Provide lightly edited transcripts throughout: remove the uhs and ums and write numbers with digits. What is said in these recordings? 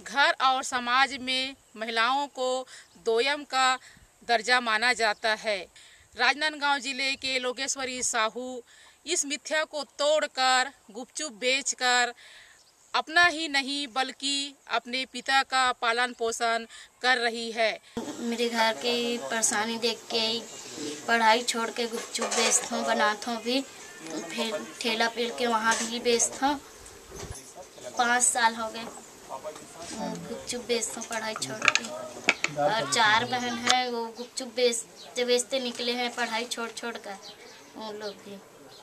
घर और समाज में महिलाओं को दोयम का दर्जा माना जाता है। राजनांदगांव जिले के लोकेश्वरी साहू इस मिथ्या को तोड़कर गुपचुप बेचकर अपना ही नहीं बल्कि अपने पिता का पालन पोषण कर रही है। मेरे घर की परेशानी देख के पढ़ाई छोड़ के गुपचुप बेचता हूँ, बनाता हूँ भी, फिर ठेला पेड़ के वहाँ भी बेचता हूँ। 5 साल हो गए गुपचुप बेचता हूँ पढ़ाई छोड़ के। और 4 बहन हैं, वो गुपचुप बेचते बेचते निकले हैं पढ़ाई छोड़ कर, वो लोग भी।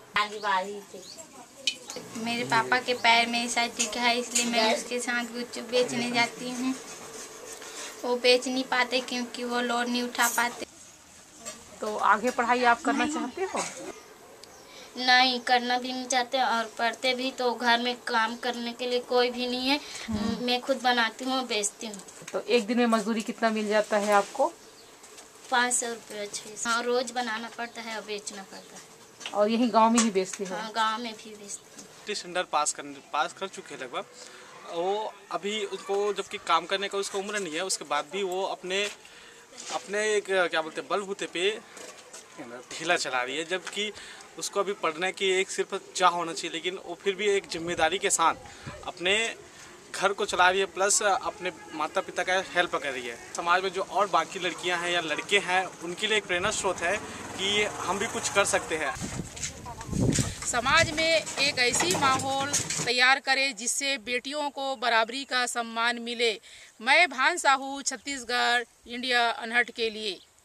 मेरे पापा के पैर में शायद दिखा है, इसलिए मैं उसके साथ गुपचुप बेचने जाती हूँ। वो बेच नहीं पाते क्योंकि वो लोड नहीं उठा पाते। तो आगे पढ़ाई आप करना चाहते हो? नहीं, करना भी नहीं चाहते और पढ़ते भी तो घर में काम करने के लिए कोई भी नहीं है। मैं खुद बनाती हूँ, बेचती हूँ। तो एक दिन में मजदूरी कितना मिल जाता है आपको? 500 रुपये 600। हाँ, रोज बनाना पड़ता है और बेचना पड़ता है। और यही गांव में ही बेचती हो? हाँ, गांव में भी बेचती हूँ। स्टैंडर्ड पास कर चुके हैं लगभग। वो अभी उसको जबकि काम करने का उसका उम्र नहीं है, उसके बाद भी वो अपने एक क्या बोलते हैं बलबूते पे ठेला चला रही है, जबकि उसको अभी पढ़ने की एक सिर्फ चाह होना चाहिए, लेकिन वो फिर भी एक जिम्मेदारी के साथ अपने घर को चला रही है, प्लस अपने माता पिता का हेल्प कर रही है। समाज में जो और बाकी लड़कियां हैं या लड़के हैं, उनके लिए एक प्रेरणा स्रोत है कि हम भी कुछ कर सकते हैं। समाज में एक ऐसी माहौल तैयार करें जिससे बेटियों को बराबरी का सम्मान मिले। मैं भान साहू, छत्तीसगढ़, इंडिया अनहट के लिए।